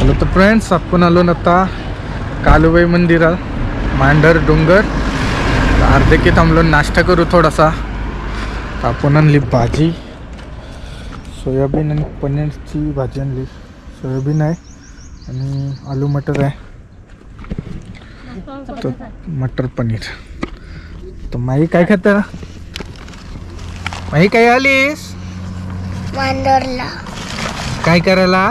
चलो तर फ्रेंड्स, आपण आलो आता कालूबाई मंदिरात, मांढर डोंगर. अर्धे की थांबलो, नाश्ता करू थोडासा. आपण आणली भाजी, सोयाबीन आणि पनीरची भाजी आणली. सोयाबीन आहे आणि आलू मटर आहे, तर मटर पनीर. तर माई काय खाता? माई काय आलीस मांडरला? काय करायला?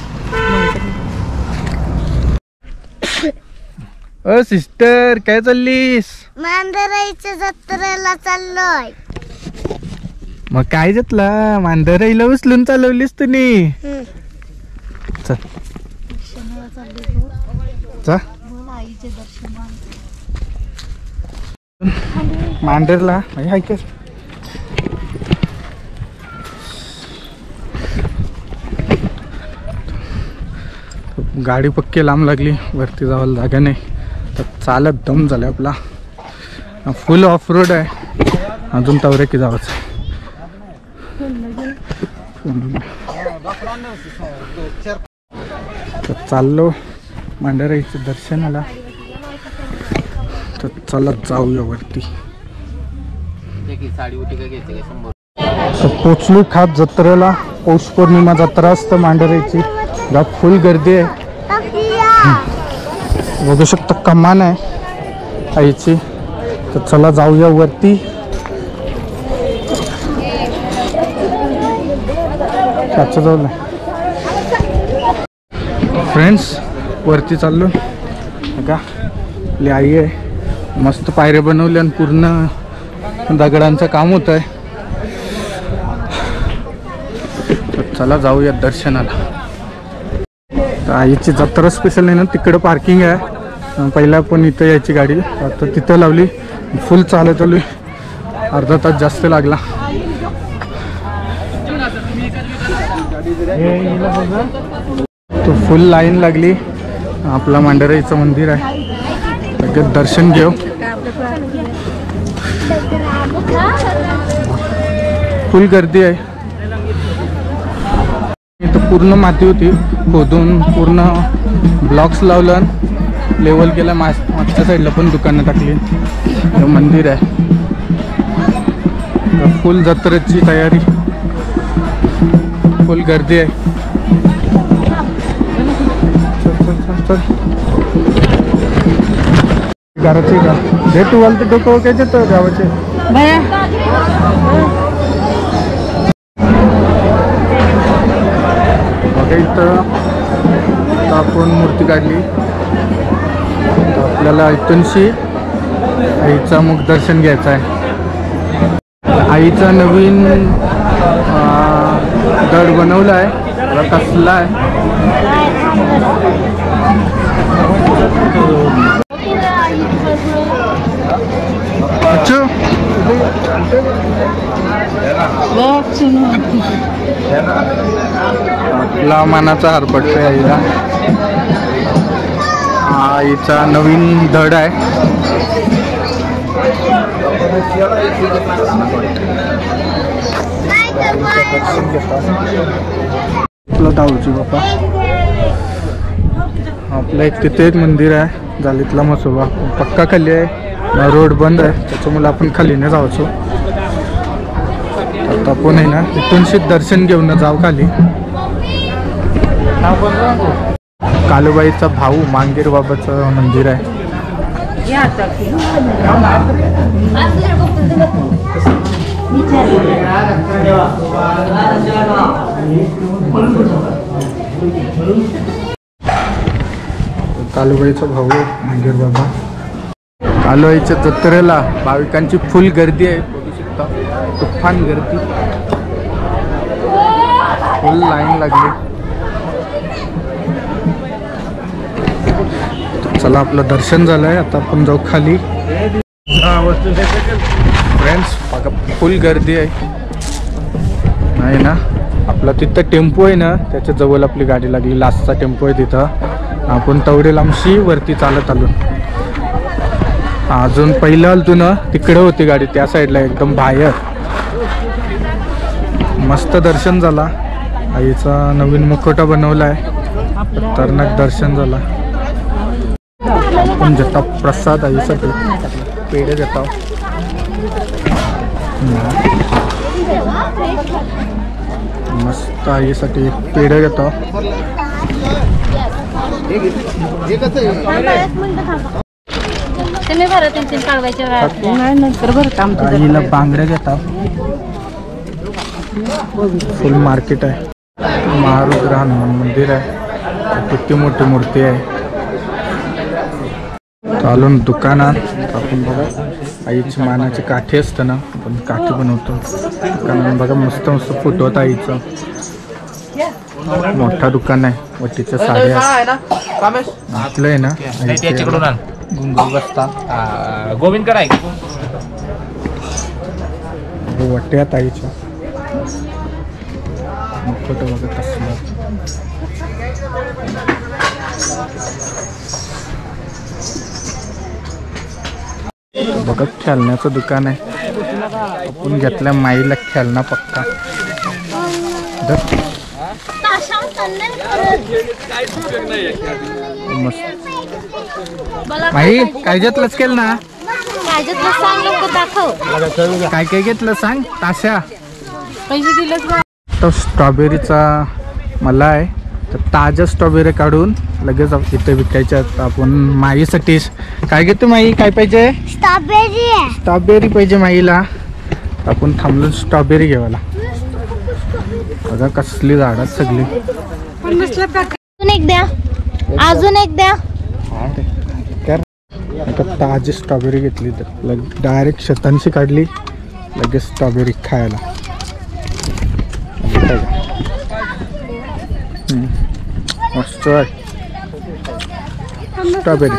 ओ सिस्टर, काय चाललीस? मांडराईच्या जत्रेला चाललोय. मग काय घेतला? मांढराईला उचलून चालवलीस तुम्ही? चल चा मांढरला ऐक, गाडी पक्की लांब लागली, वरती जायला जागा नाही, तर चालत दम झाला आपला. फुल ऑफ रोड आहे, अजून तवरे की जावंच. तर चाललो मांढराईचं दर्शनाला, तर चला जाऊया वरती. तर पोचलो खास जत्रेला. पौष पौर्णिमा जत्रा असतं मांढराईची, फुल गर्दी आहे. बघू शकता कमान आहे आईची. तर चला जाऊया वरती. त्याचं जाऊ फ्रेंड्स, वरती चाललो का. आपली आई आहे, मस्त पायऱ्या बनवल्या आणि पूर्ण दगडांचं काम होत आहे. तर चला जाऊया दर्शनाला. तर आईची जत्रा स्पेशल आहे ना, तिकडं पार्किंग आहे. पहिला पण इथं यायची गाडी, आता तिथं लावली. फुल चालत आली, अर्धा तास जास्त लागला. तो फुल लाईन लागली. आपला मांढराईचं मंदिर आहे, लगेच दर्शन घेऊ. फुल गर्दी आहे. इथं पूर्ण माती होती, खोदून पूर्ण ब्लॉक्स लावलं, लेवल केलं. मागच्या साईडला पण दुकानं टाकली. मंदिर आहे. फुल जत्रेची तयारी, फुल गर्दी आहे. घराचे का दे तू वालते डोकं काय तर गावाचे. बघा इथं आपण मूर्ती काढली. आपल्याला इथूनशी आईचा मुख दर्शन घ्यायचं आहे. आईचा नवीन गड बनवला आहे, कसला आहे. आपला मानाचा हार पडतोय आईला. आईचा नवीन धड आहे. आपला दाऊची बाप्पा. आपल्या एक तिथे एक मंदिर आहे, जालीतला मसोबा. पक्का खाली आहे, रोड बंद आहे, त्याच्यामुळे आपण खाली नाही जायचो. आता आपण आहे ना इथूनशी दर्शन घेऊन जाऊ खाली. कालूबाईचा भाऊ मांगीर बाबाचं मंदिर आहे. कालूबाईचा भाऊ मांगीर बाबा. कालूबाईच्या जत्रेला भाविकांची फुल गर्दी आहे, बघू शकता. तुफान गर्दी, फुल लाईन लागली. चला आपलं दर्शन झालंय, आता आपण जाऊ खाली. फ्रेंड्स बघा, फुल गर्दी आहे. नाही ना, आपला तिथं टेम्पो आहे ना, त्याच्या जवळ आपली गाडी लागली. लास्टचा टेम्पो आहे तिथं. आपण तेवढे लांबशी वरती चालत आलो. अजून पहिलं आलतो ना, तिकडे होती गाडी त्या साईडला एकदम बाहेर. मस्त दर्शन झाला. आईचा नवीन मुखवटा बनवला आहे. खतरनाक दर्शन झाला. आपण घेता प्रसाद आईसाठी पेढे घेता. मस्त आईसाठी पेढे घेतो. आईला बांगड्या घेतात. फुल मार्केट आहे. महारुद्र हनुमान मंदिर आहे. किती मोठी मूर्ती आहे. चालून दुकानात आपण बघा आईची मानाची काठी असतं ना, आपण काठी बनवतो दुकानात. बघा मस्त मस्त फोटो होता आईचा. मोठा दुकान आहे. वटीच्या साड्या आपलं आहे ना. बसता गोविंद कराय वट्यात आईच्या फोटो बघत असलं. बघत खेळण्याचं दुकान आहे. आपण घेतल्या माईला खेळणा पक्का. मस्त माई काय घेतलंच केलं ना. काय काय घेतलं सांग. ताशा पैसे दिलेच. तो स्ट्रॉबेरीचा मला आहे. तर ताज्या स्ट्रॉबेरी काढून लगेच इथे विकायच्या. आपण माईसाठी काय घेतो. माई काय पाहिजे. स्ट्रॉबेरी पाहिजे माईला. आपण थांबलो स्ट्रॉबेरी घेवायला. बघा कसली झाडात सगळी. अजून एक द्या. आता ताजी स्ट्रॉबेरी घेतली तर डायरेक्ट शेतांशी काढली लगेच स्ट्रॉबेरी खायला. मस्त स्ट्रॉबेरी.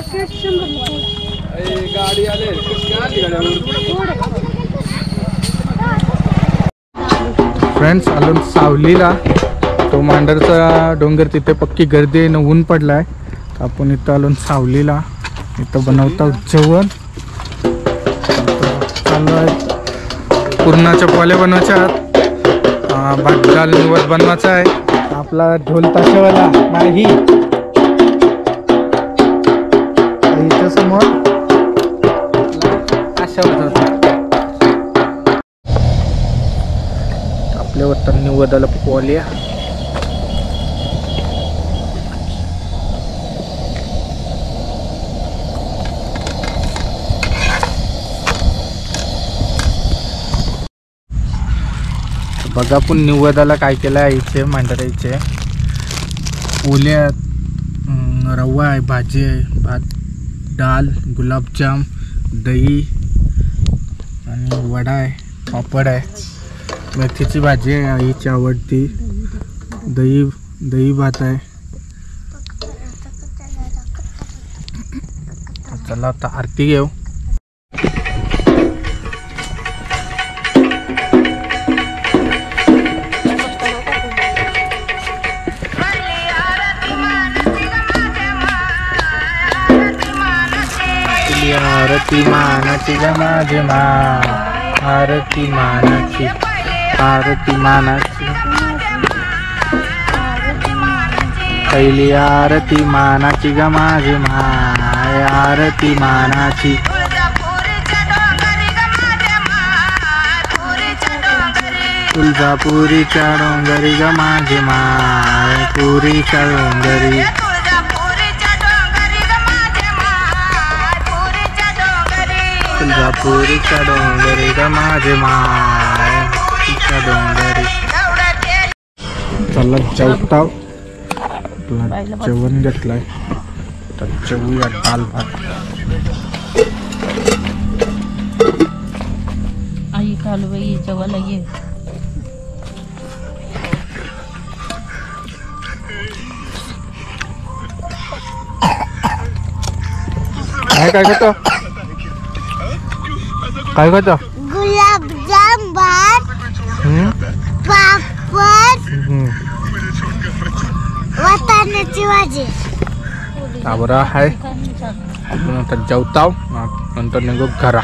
फ्रेंड्स आलो सावलीला. तो मांडरचा डोंगर तिथे पक्की गर्दी आहे. ऊन पडला आहे. आपण इथं आलो सावलीला. इथं बनवता जेवण चालू आहे. पुरणाच्या पोळ्या बनवायच्या आहेत. भात डाल निवड बनवायचा आहे. आपला ढोल ताशेवाला माही इथं समोर आशावर आपल्या वरता निवदाला पोळ्या. बघा आपण निवदाला काय केलं आहे. आईचे मांडराईचे पोळ्या, रवा आहे, भाजी आहे, भात डाल, गुलाबजाम, दही आणि वडा आहे, पापड आहे, मेथीची भाजी आहे आईची आवडती, दही भात आहे. चला आता आरती घेऊ. आरती मानाची ग माझी मा. आरती मानाची. आरती मानाची. पहिली आरती मानाची ग माझी माय. आरती मानाची. तुळजापुरीच्या डोंगरी ग माझी माय. पुरीच्या डोंगरी. तुळजापुरीच्या डोंगरी ग माझी माय. तिच्या डोंगरी. चला जेवताव. जेवण घेतलंय तर जेवूया. डाल भात. आई कालबाई जेवायला ये. काय खातो. काय खातो. गुलाबजाम, भात, पापड, वाटाण्याची भाजी. बरं आहे. आपण आता जेवताव नंतर निघू घरा.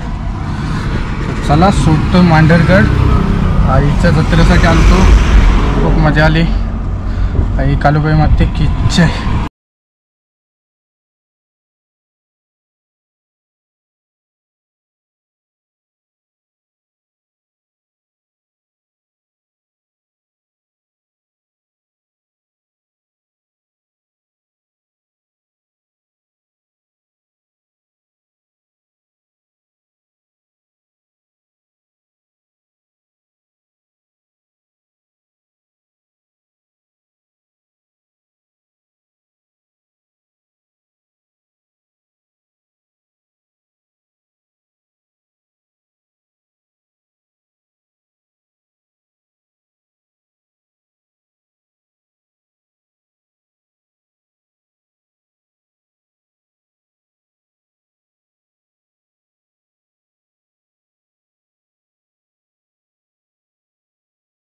चला सुटतो मांढरगड. आईच्या जत्रेसाठी आलतो. खूप मजा आली. आई कालूबाई माते की जय.